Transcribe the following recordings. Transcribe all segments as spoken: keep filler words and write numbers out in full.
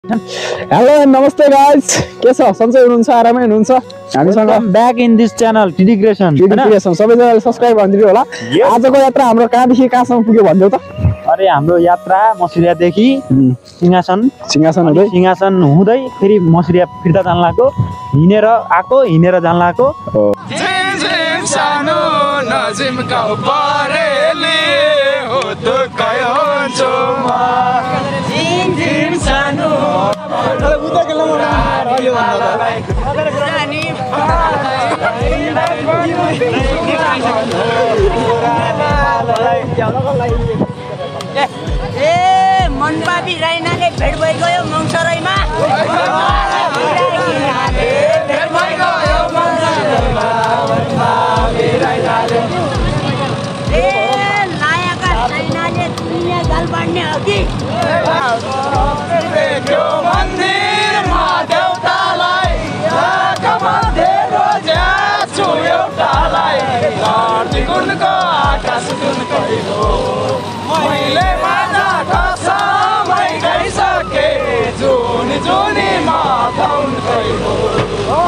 Hello नमस्ते guys, के छ सन्चै हुनुहुन्छ? आरामै हुनुहुन्छ? हामीसँग back in this channel TD creation creation सबैजनाले सब्स्क्राइब गरिदिनु होला। आजको यात्रा हाम्रो कहाँदेखि कहाँसम्म पुग्यो भन्देऊ त? अरे हाम्रो यात्रा मसिरियादेखि सिंहासन सिंहासन हुँदै सिंहासन हुँदै फेरि मसिरिया फिर्ता जान लाग्यो। हिँडेर आको हिँडेर जान लाग्यो। सानो नजिमका परेली हो तो कयो जोमा जिम जिम सानो अरे बुदा के लमो रह्यो भन्दा ए मनपापी राइनाले भेट भइगयो मङसराईमा भेट भइगयो मङसराईमा ए लायका छैनाले दुनिया गाल बाड्ने हो कि देख्यो मन्दिरमा देउतालाई कमाथे रोज्या छु एउटालाई धरती गुणको आकाश गुणको हो मैले माना कसमै गइसके जुनी जुनी माथाउन गइहो हो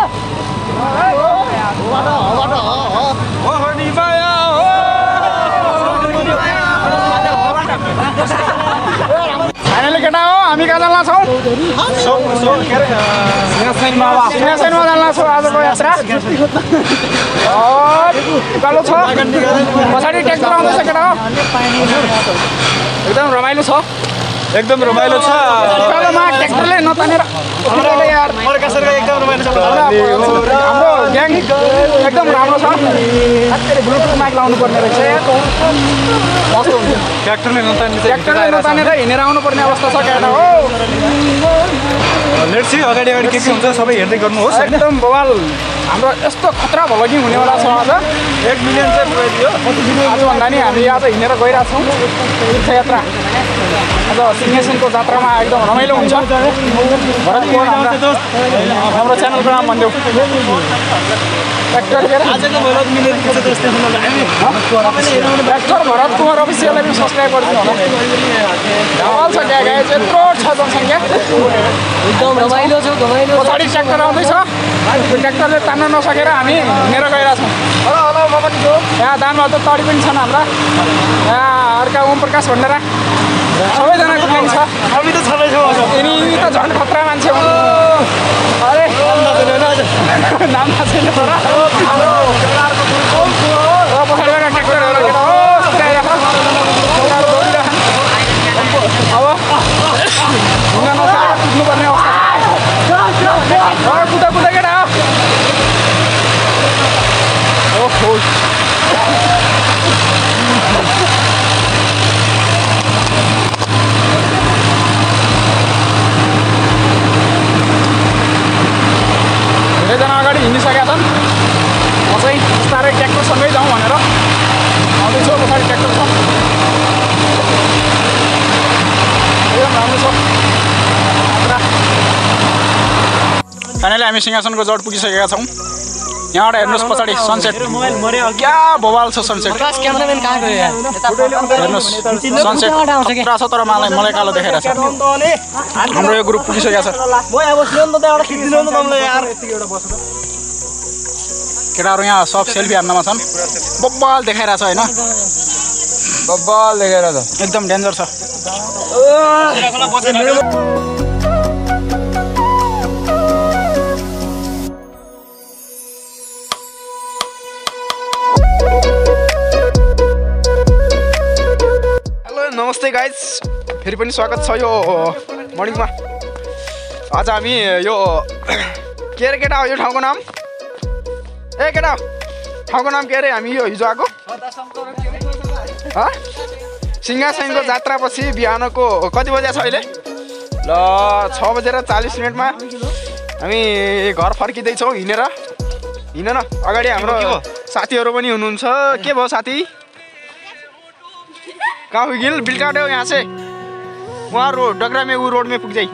फाइनली केटा हो हामी कहाँ जान लाग्छौँ? सिंहासनमा सिंहासनमा जान लाग्छौँ आजको यात्रा। उकालो छ, पछाडि ट्र्याक्टर आउँदैछ केटा हो। एकदम रमाइलो छ, एकदम रमाइलो छ। उकालोमा ट्र्याक्टरले नतानेर यार एकदम रमाइलो छ। हाम्रो ग्याङ एकदम राम्रो छ। ब्लुटुथ माइक लाउनु पर्ने रहेछ यार, कस्तो हुन्छ? ट्र्याक्टरले नतानेर ट्र्याक्टरले नतानेर हिँडेर आउनु पर्ने अवस्था छ केटा हो। लेट्स सी अगाडि अगाडि के के हुन्छ सबै हेर्दै गर्नुहोस्। एकदम बवाल हाम्रो यस्तो खतरा भ्लगिङ हुनेवाला छ आज। एक मिलियन चाहिँ पुऱ्याइदियो आजभन्दा नि हामी आज हिँडेर गइरहेको छौँ तीर्थयात्रा। आज सिंहासनको जात्रामा एकदम रमाइलो हुन्छ। भरत कुँवर हाम्रो च्यानलको नाम भनिदेऊ। ट्र्याक्टर ट्र्याक्टर भरत कुँवर अफिसियललाई पनि सब्सक्राइब गरिदिनु होला। ढल छ क्या गाई चाहिँ यत्रो छ जनसङ्ख्या, एकदम रमाइलो छ। पछाडि ट्र्याक्टर आउँदैछ, त्यो ट्र्याक्टरले तान्न नसकेर हामी हिँडेर गइरहेछौँ। यहाँ दानमा त तडी पनि छन् हाम्रा। यहाँ अर्का ओम प्रकाश भण्डारा सबैजनाको ग्याङ छ। हामी त छँदैछौँ, यिनी त झन् खतरा मान्छे हो। अरे नाम थाहा छैन तर पछाडिबाट ट्र्याक्टरहरू केटा हो अब ढुङ्गा नसकेर कुद्नुपर्ने अवस्था। कुदा कुदा केटा हो। धेरैजना अगाडि हिँडिसकेका छन्। म चाहिँ बिस्तारै ट्र्याक्टरसँगै जाउँ भनेर आउँदैछु। पछाडि ट्र्याक्टर छ, एकदम राम्रो छ। फाइनली हामी सिंहासनको जड पुगिसकेका छौँ। यहाँबाट हेर्नुहोस् पछाडि सनसेट क्या बवाल छ। सनसेट हेर्नुहोस्, सनसेट पुरा छ तर मलाई मलाई कालो देखाइरहेको छ। हाम्रो यो ग्रुप पुगिसकेको छ। केटाहरू यहाँ सब सेल्फी हान्नमा छन्। बब्बाल देखाइरहेको छ होइन, बब्बाल देखाइरहेको छ, एकदम डेन्जर छ। नमस्ते गाइज, फेरि पनि स्वागत छ यो मर्निङमा। आज हामी यो के अरे केटा हो यो ठाउँको नाम? ए केटा ठाउँको नाम के अरे? हामी यो हिजो आएको सिंहासनको जात्रापछि बिहानको कति बजे छ अहिले? ल छ बजेर चालिस मिनटमा हामी घर फर्किँदैछौँ हिँडेर। हिँड न अगाडि हाम्रो साथीहरू पनि हुनुहुन्छ। के भयो साथी? कहाँ पुगिल? बिलकाट हो यहाँ से वहाँ रोड डगरा में वो रोड में पुग जाई।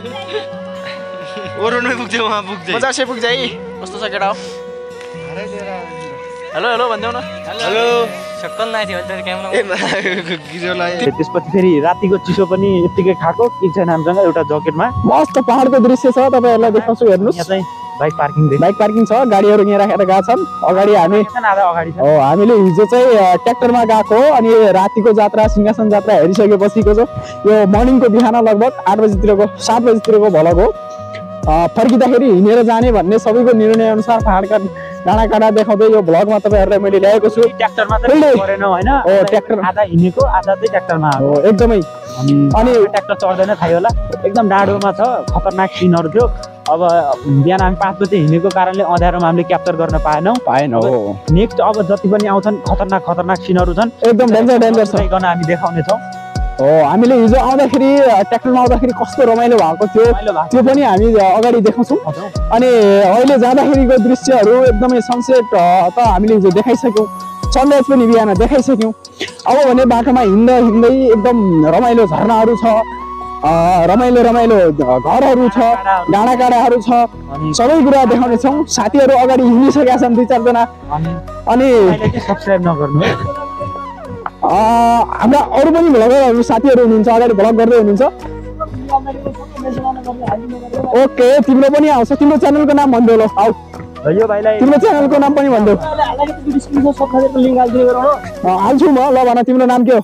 वो रोड में पुग जाई, वहाँ पुग जाई, मजा से पुग जाई। कस्तो छ केटा हो? हेलो हेलो भन्देऊ न। हेलो त्यसपछि फेरि रातिको चिसो पनि यत्तिकै खाएको एकजनासँग एउटा ज्याकेटमा। मस्त पहाडको दृश्य छ, तपाईँहरूलाई देखाउँछु हेर्नुहोस्। यहाँ चाहिँ बाइक पार्किङ बाइक पार्किङ छ, गाडीहरू यहाँ राखेर गएका छन्। अगाडि हामी आधा अगाडि छ। हो हामीले हिजो चाहिँ ट्र्याक्टरमा गएको हो, अनि रातिको जात्रा सिंहासन जात्रा हेरिसकेपछिको चाहिँ यो मर्निङको बिहान लगभग आठ बजीतिरको सात बजीतिरको भलक हो। फर्किँदाखेरि हिँडेर जाने भन्ने सबैको निर्णय अनुसार पहाडका डाँडा काँडा देखाउँदै यो भ्लगमा तपाईँहरूलाई मैले ल्याएको छु। ट्र्याक्टरमा चाहिँ गरेन होइन, हो ट्र्याक्टर आधा हिँडेको आधा चाहिँ ट्र्याक्टरमा हो एकदमै। अनि ट्र्याक्टर चढ्दैन थाहै होला, एकदम डाँडोमा छ, खतरनाक सिनहरू थियो। अब बिहान हामी पाँच बजे हिँडेको कारणले अँध्यारोमा हामीले क्याप्चर गर्न पाएनौँ पाएन हो। नेक्स्ट अब जति पनि आउँछन् खतरनाक खतरनाक सिनहरू छन्, एकदम डेन्जर डेन्जर छ गर्न हामी देखाउनेछौँ। हो हामीले हिजो आउँदाखेरि ट्र्याक्टरमा आउँदाखेरि कस्तो रमाइलो भएको थियो त्यो पनि हामी अगाडि देखाउँछौँ। अनि अहिले जाँदाखेरिको दृश्यहरू एकदमै सनसेट त हामीले हिजो देखाइसक्यौँ, सनराइज पनि बिहान देखाइसक्यौँ। अब भने बाटोमा हिँड्दा हिँड्दै एकदम रमाइलो झरनाहरू छ, रमाइलो रमाइलो घरहरू छ, डाँडा काँडाहरू छ, सबै कुरा देखाउनेछौँ। साथीहरू अगाडि हिँडिसकेका छन् दुई चारजना। अनि सब्सक्राइब नगर्नु, हाम्रा अरू पनि भ्लगरहरू साथीहरू हुनुहुन्छ अगाडि भ्लग गर्दै हुनुहुन्छ। ओके तिम्रो पनि आउँछ, तिम्रो च्यानलको नाम भनिदेऊ ल। आऊ यो भाइलाई तिम्रो च्यानलको नाम पनि भनिदेऊ। हाल्छु म, ल भन तिम्रो नाम के हो?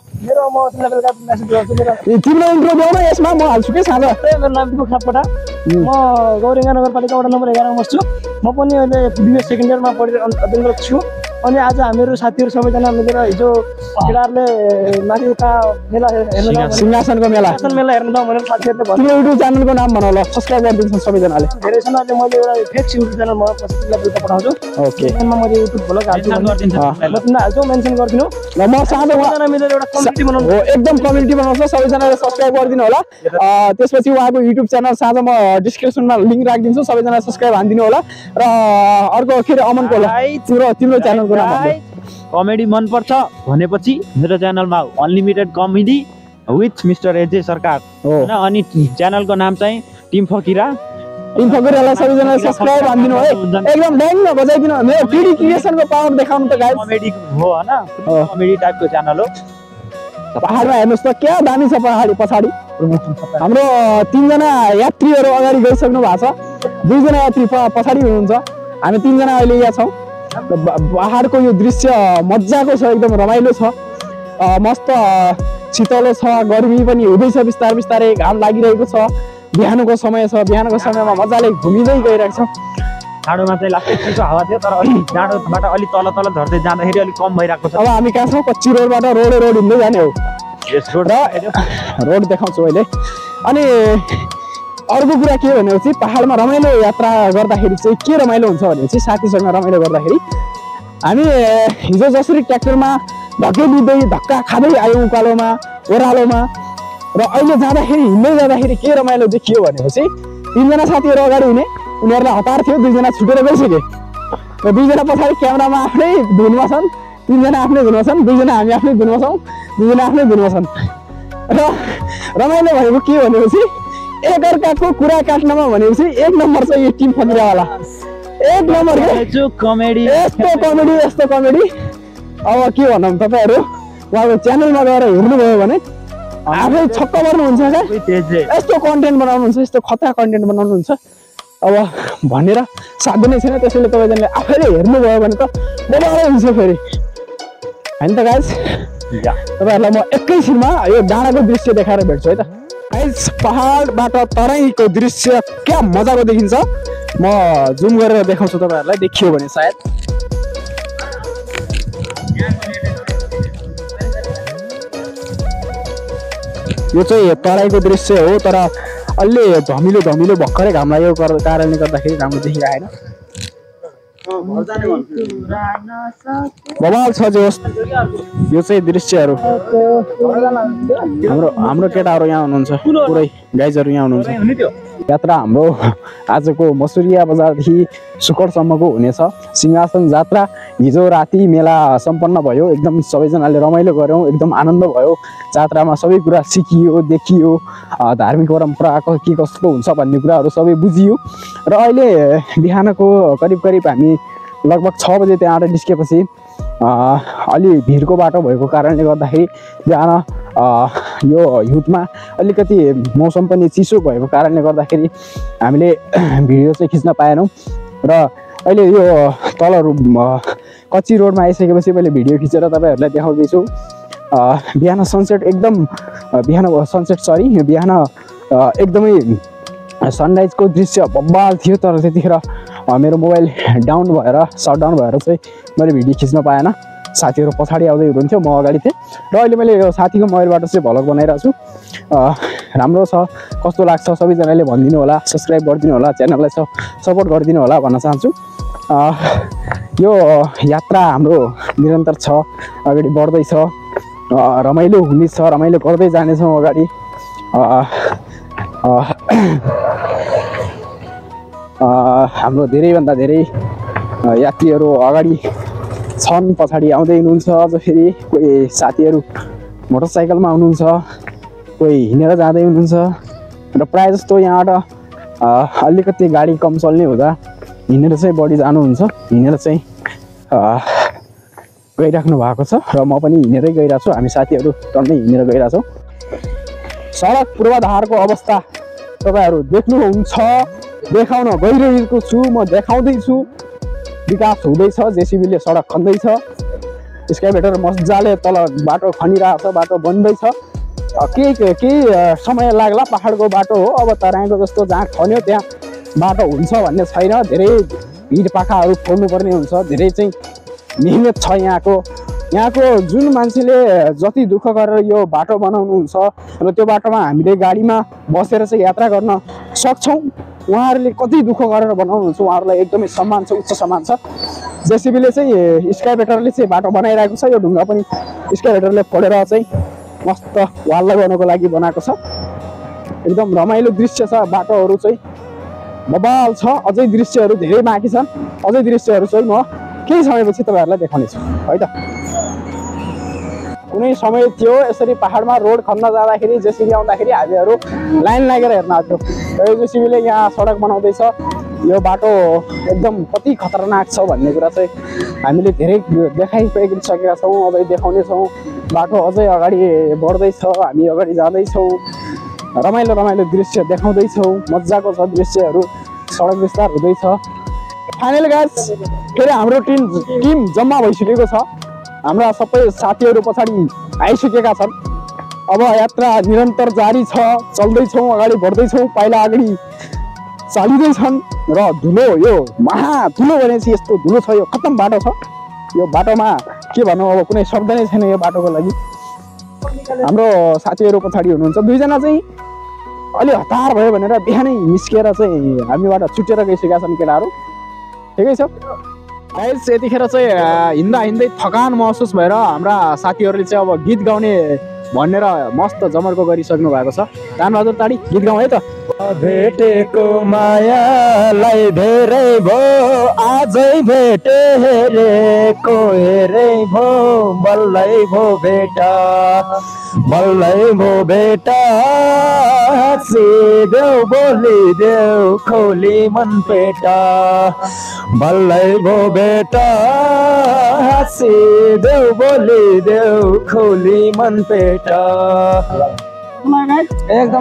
तिम्रो इन्ट्रो देऊ न यसमा, म हाल्छु के साँझ। मेरो नाम दिपक सापकोटा, म गौरेङ्गा नगरपालिका वडा नम्बर एघारमा बस्छु। म पनि अहिले बिए सेकेन्ड इयरमा पढेर अध्ययनरत छु। अनि आज हामीहरू साथीहरू सबैजना मिलेर हिजो केटाहरूले माथि उता मेला हेर्न सिंहासनको मेला मेला हेर्न जाउँ भनेर साथीहरूले भन्यो। तिम्रो युट्युब च्यानलको नाम भन ल, सब्सक्राइब गरिदिन्छन् सबैजनाले। धेरै छन्, अहिले मैले एउटा फेक युट्युब च्यानल म पछिल्ला बेलुका पठाउँछु। ओके त्यसमा मैले युट्युब भ्लग हाल्छु, म तिमीलाई हाल्छु, मेन्सन गरिदिनु। ल म साँझ सबैजना मिलेर एउटा कम्युनिटी बनाउनु। हो एकदम कम्युनिटी बनाउँछ, सबैजनाले सब्सक्राइब गरिदिनु होला। त्यसपछि उहाँको युट्युब च्यानल साँझ म डिस्क्रिप्सनमा लिङ्क राखिदिन्छु, सबैजना सब्सक्राइब हानिदिनु होला। र अर्को फेरि अमनको ल, तिम्रो तिम्रो च्यानलको नाम कमेडी मनपर्छ भनेपछि मेरो च्यानलमा unlimited comedy with mister AJ Sarkar होइन। अनि च्यानलको नाम चाहिँ टिम फकिरा। टिम फकिरालाई सबैजनाले सब्सक्राइब हानिदिनु है, एकदम ड्याङ बजाइदिनु। मेरो पिडी क्रिएसनको पावर देखाउनु त गाइस, कमेडी हो होइन, कमेडी टाइपको च्यानल हो। पहाडमा हेर्नुहोस् त क्या दामी छ पहाडी पछाडि। हाम्रो तिनजना यात्रीहरू अगाडि गइसक्नु भएको छ, दुईजना यात्री पछाडि हुनुहुन्छ, हामी तिनजना अहिले यहाँ छौँ। पहाडको यो दृश्य मजाको छ, एकदम रमाइलो छ, मस्त शीतलो छ, गर्मी पनि हुँदैछ बिस्तारै बिस्तारै, घाम लागिरहेको छ, बिहानको समय छ, बिहानको समयमा मजाले घुमिँदै गइरहेको छ। डाँडोमा चाहिँ लास्टै चिसो हावा थियो, तर अलिक डाँडोबाट अलिक तल तल झर्दै जाँदाखेरि अलिक कम भइरहेको छ। अब हामी कहाँ छौँ? कच्ची रोडबाट रोडे रोड हिँड्दै जाने हो। रोड रोड देखाउँछु अहिले। अनि अर्को कुरा के भनेपछि पहाडमा रमाइलो यात्रा गर्दाखेरि चाहिँ के रमाइलो हुन्छ भनेपछि साथीसँग रमाइलो गर्दाखेरि हामी हिजो जसरी ट्र्याक्टरमा धक्कै दिँदै धक्का खाँदै आयौँ उकालोमा ओह्रालोमा, र अहिले जाँदाखेरि हिँड्दै जाँदाखेरि के रमाइलो देखियो भनेपछि तिनजना साथीहरू अगाडि हुने, उनीहरूलाई हतार थियो, दुईजना छुटेर गइसके र दुईजना पछाडि क्यामेरामा आफ्नै धुनमा छन्, तिनजना आफ्नै धुनमा छन्, दुईजना हामी आफ्नै धुनमा छौँ, दुईजना आफ्नै धुनमा छन्। र रमाइलो भएको के भनेपछि एकअर्काको कुरा काट्नमा भनेपछि एक नम्बर छ यो टिम फकिरावाला, एक नम्बर कमेडी, यस्तो कमेडी यस्तो कमेडी। अब के भनौँ, तपाईँहरू उहाँको च्यानलमा गएर हेर्नुभयो भने आफै छक्क पर्नुहुन्छ क्या, यस्तो कन्टेन्ट बनाउनुहुन्छ, यस्तो खतरा कन्टेन्ट बनाउनुहुन्छ। अब भनेर साध्य नै छैन, त्यसैले तपाईँजनाले आफैले हेर्नुभयो भने त मजाले हुन्छ फेरि होइन त गाइस। तपाईँहरूलाई म एकैछिनमा यो डाँडाको दृश्य देखाएर भेट्छु है त गाइस। पहाडबाट तराईको दृश्य क्या मजाको देखिन्छ, म जुम गरेर देखाउँछु तपाईँहरूलाई, देखियो भने सायद। यो चाहिँ तराईको दृश्य हो, तर अलि धमिलो धमिलो भर्खरै घाम लागेको कारणले गर्दाखेरि राम्रो देखिरहेन। बवाल छ जो यो चाहिँ दृश्यहरू। हाम्रो हाम्रो केटाहरू यहाँ हुनुहुन्छ, पुरै गाइजहरू यहाँ हुनुहुन्छ। यात्रा हाम्रो आजको मसुरिया बजारदेखि सुकरसम्मको हुनेछ। सिंहासन जात्रा हिजो राति मेला सम्पन्न भयो, एकदम सबैजनाले रमाइलो गऱ्यौँ, एकदम आनन्द भयो। जात्रामा सबै कुरा सिकियो, देखियो, धार्मिक परम्पराको के कस्तो हुन्छ भन्ने कुराहरू सबै बुझियो। र अहिले बिहानको करिब करिब हामी लगभग छ बजे त्यहाँबाट निस्केपछि अलि भिरको बाटो भएको कारणले गर्दाखेरि बिहान यो हिउँदमा अलिकति मौसम पनि चिसो भएको कारणले गर्दाखेरि हामीले भिडियो चाहिँ खिच्न पाएनौँ र अहिले यो तल कच्ची रोडमा आइसकेपछि मैले भिडियो खिचेर तपाईँहरूलाई देखाउँदैछु। बिहान सनसेट एकदम बिहान सनसेट सरी बिहान एकदमै सनराइजको दृश्य बब्बाल थियो, तर त्यतिखेर मेरो मोबाइल डाउन भएर सटडाउन भएर चाहिँ मैले भिडियो खिच्न पाएन। साथीहरू पछाडि आउँदै हुनुहुन्थ्यो, म अगाडि थिएँ र अहिले मैले यो साथीको मोबाइलबाट चाहिँ भ्लग बनाइरहेको छु। राम्रो छ, कस्तो लाग्छ सबैजनाले भनिदिनु होला, सब्सक्राइब गरिदिनु होला, च्यानललाई सपोर्ट गरिदिनु होला भन्न चाहन्छु। यो यात्रा हाम्रो निरन्तर छ, अगाडि बढ्दैछ, रमाइलो हुनेछ, रमाइलो गर्दै जानेछौँ अगाडि। हाम्रो धेरैभन्दा धेरै यात्रीहरू अगाडि छन्, पछाडि आउँदै हुनुहुन्छ। अझ फेरि कोही साथीहरू मोटरसाइकलमा आउनुहुन्छ, कोही हिँडेर जाँदै हुनुहुन्छ र प्रायः जस्तो यहाँबाट अलिकति गाडी कम चल्ने हुँदा हिँडेर चाहिँ बढी जानुहुन्छ, हिँडेर चाहिँ गइराख्नु भएको छ र म पनि हिँडेरै गइरहेको छु। हामी साथीहरू टन्नै हिँडेर गइरहेछौँ। सडक पूर्वाधारको अवस्था तपाईँहरू देख्नुहुन्छ, देखाउन गइरहेको छु, म देखाउँदैछु। विकास हुँदैछ, जेसिबीले सडक खन्दैछ, स्काइभेटर मजाले तल बाटो खनिरहेको छ, बाटो बन्दैछ। केही केही समय लाग्ला, पहाडको बाटो हो। अब तराईको जस्तो जहाँ खन्यो त्यहाँ बाटो हुन्छ भन्ने छैन, धेरै भिड पाखाहरू फोड्नुपर्ने हुन्छ, धेरै चाहिँ मिहिनेत छ यहाँको। यहाँको जुन मान्छेले जति दुःख गरेर यो बाटो बनाउनुहुन्छ र त्यो बाटोमा हामीले गाडीमा बसेर चाहिँ यात्रा गर्न सक्छौँ, उहाँहरूले कति दुःख गरेर बनाउनुहुन्छ, उहाँहरूलाई एकदमै सम्मान छ, उच्च सम्मान छ। जेसिबीले चाहिँ स्काइभेटरले चाहिँ बाटो बनाइरहेको छ। यो ढुङ्गा पनि स्काइभेटरले फोडेर चाहिँ मस्त वाल लगाउनको लागि बनाएको छ। एकदम रमाइलो दृश्य छ, बाटोहरू चाहिँ बबाल छ। अझै दृश्यहरू धेरै बाँकी छन्, अझै दृश्यहरू चाहिँ म केही समयपछि तपाईँहरूलाई देखाउनेछु है त। कुनै समय थियो यसरी पहाडमा रोड खन्न जाँदाखेरि जेसिबी आउँदाखेरि हामीहरू लाइन लागेर हेर्न आउँथ्यो। यो जेसिबीले यहाँ सडक बनाउँदैछ, यो बाटो एकदम कति खतरनाक छ भन्ने कुरा चाहिँ हामीले धेरै देखाइसकेका छौँ, अझै देखाउनेछौँ। बाटो अझै अगाडि बढ्दैछ, हामी अगाडि जाँदैछौँ, रमाइलो रमाइलो दृश्य देखाउँदैछौँ, मजाको छ दृश्यहरू, सडक विस्तार हुँदैछ। फाइनल गाइस फेरि हाम्रो टिम टिम जम्मा भइसकेको छ, हाम्रा सबै साथीहरू पछाडि आइसकेका छन्। अब यात्रा निरन्तर जारी छ, चल्दैछौँ, अगाडि बढ्दैछौँ, पाइला अगाडि चालिँदैछन् र धुलो, यो महा धुलो भनेपछि यस्तो धुलो छ, यो खत्तम बाटो छ। यो बाटोमा के भनौँ, अब कुनै शब्द नै छैन यो बाटोको लागि। हाम्रो साथीहरू पछाडि हुनुहुन्छ, दुईजना चाहिँ अलि हतार भयो भनेर बिहानै निस्किएर चाहिँ हामीबाट छुटेर गइसकेका छन् केटाहरू। ठिकै छ गाइस, यतिखेर चाहिँ हिँड्दा हिँड्दै थकान महसुस भएर हाम्रा साथीहरूले चाहिँ अब गीत गाउने भनेर मस्त जमर्को गरिसक्नु भएको छ। दानबहादुर ताडी गीत गाउँ है त। भेटेको मायालाई धेरै भो, आजै भेटे हेरेको हेरे भो, बल्लै भो भेटा बल्लै भो भेटा, हाँसिदेऊ बोलिदेऊ खोली मन पेटा, बल्लै भो भेटा, हाँसिदेऊ बोलिदेऊ खोली मन पेटा। एकदम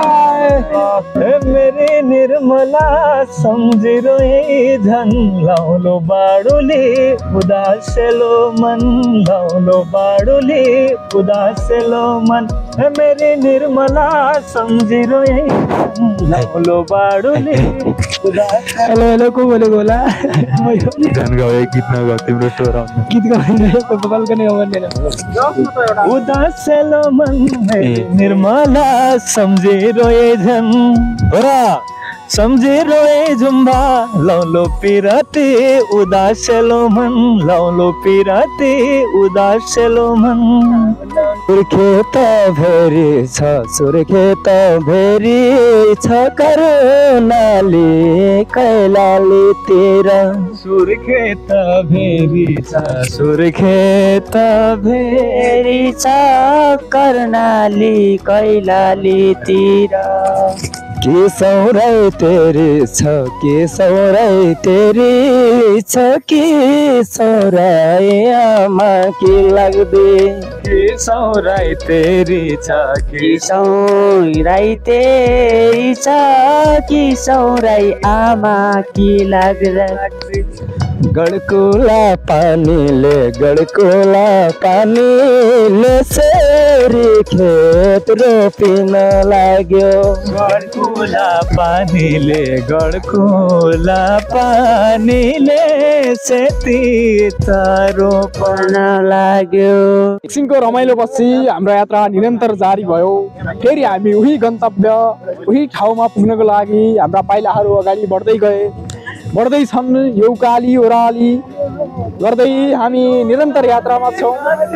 मेरी निर्मला सम्झिरोए झन, लाउलो बाडुले उदासेलो मन, लाउलो बाडुले उदासेलो मन, मेरी निर्मला सम्झिरोए लाउलो बाडुले उदासेलो। हेलो हेलो को बोलेको होला? झन् गाउँ गीत नगाउ, तिम्रो स्वर आउँछ, गीत गाउने बल्क नै हो भनेर। उदासेलो मन निर्मला सम्झिरोए झन, र सम्झिरोए झुम्बा, लाउलो पिराती उदासेलो मन, लाउलो पिराती उदासेलो मन। सुर्खेत भेरी छ, सुर्खेत भेरी छ, करुणाली कैलालीतिर, सुर्खेत भेरी छ, सुर्खेत भेरी छ, कर्णाली कैलालीतिर। के सौराई तेरी छ के सौराई तेरी छ के सौराई आमा के लाग्दे के सौराई तेरी छ के सौराई तेरी छ के सौराई आमा के लाग्दे गडकोला पानीले गडकोला पानीले सेरी खेत रोपिन लाग्यो गडकोला पानीले गडकोला पानीले सेती रोपन लाग्यो एकछिनको रमाइलोपछि हाम्रो यात्रा निरन्तर जारी भयो। फेरि हामी उही गन्तव्य उही ठाउँमा पुग्नको लागि हाम्रा पाइलाहरू अगाडि बढ्दै गए बढ्दैछन्। यौकाली ओह्राली गर्दै हामी निरन्तर यात्रामा छौँ।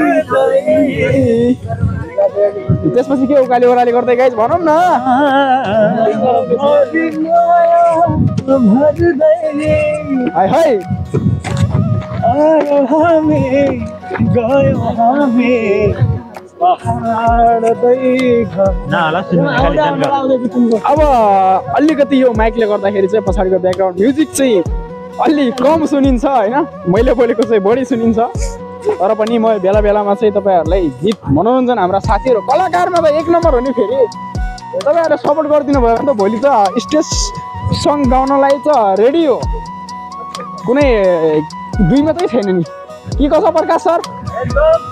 त्यसपछि के उकाली ओह्राली गर्दै गाइज भनौँ न। हाय हाय अब अलिकति यो माइकले गर्दाखेरि चाहिँ पछाडिको ब्याकग्राउन्ड म्युजिक चाहिँ अलि कम सुनिन्छ होइन, मैले बोलेको चाहिँ बढी सुनिन्छ। तर पनि म बेला बेलामा चाहिँ तपाईँहरूलाई गीत मनोरञ्जन हाम्रा साथीहरू कलाकारमा त एक नम्बर हो नि। फेरि तपाईँहरूले सपोर्ट गरिदिनु भयो भने त भोलि त स्टेज सङ्ग गाउनलाई त रेडी हो, कुनै दुई मात्रै छैन नि। के कसो प्रकाश सर?